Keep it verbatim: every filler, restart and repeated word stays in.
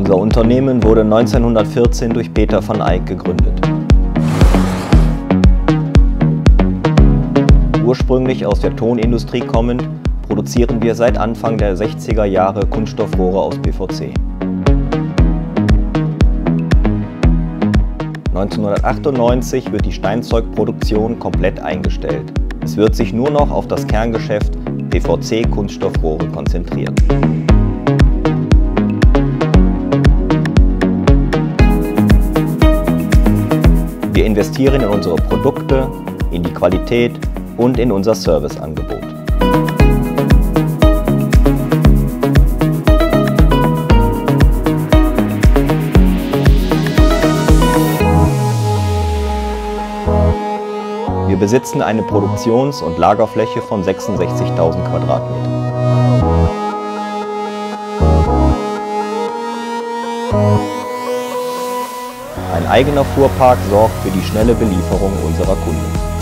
Unser Unternehmen wurde neunzehnhundertvierzehn durch Peter van Eyck gegründet. Ursprünglich aus der Tonindustrie kommend, produzieren wir seit Anfang der sechziger Jahre Kunststoffrohre aus P V C. neunzehnhundertachtundneunzig wird die Steinzeugproduktion komplett eingestellt. Es wird sich nur noch auf das Kerngeschäft P V C-Kunststoffrohre konzentrieren. Wir investieren in unsere Produkte, in die Qualität und in unser Serviceangebot. Wir besitzen eine Produktions- und Lagerfläche von sechsundsechzigtausend Quadratmetern. Ein eigener Fuhrpark sorgt für die schnelle Belieferung unserer Kunden.